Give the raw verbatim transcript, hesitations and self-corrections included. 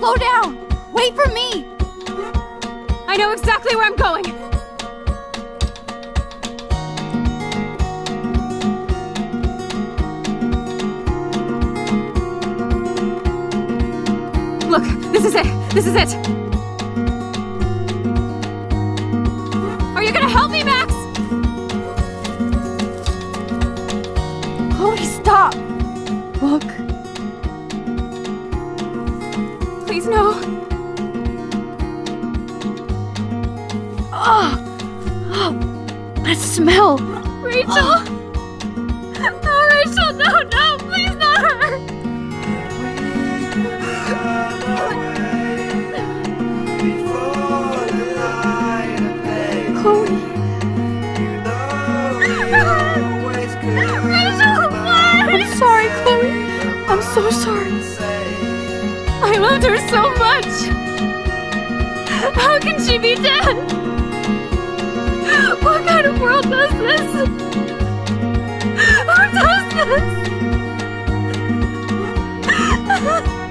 slow down! Wait for me! I know exactly where I'm going! Look, this is it! This is it! Are you gonna help me, Max? Chloe, stop! Look. Please, no. Oh! Oh! That smell! Rachel! Oh. Oh, Rachel, no, no, please not her! Chloe. Rachel, why? I'm sorry, Chloe. I'm so sorry. I loved her so much! How can she be dead? What kind of world does this? Who does this?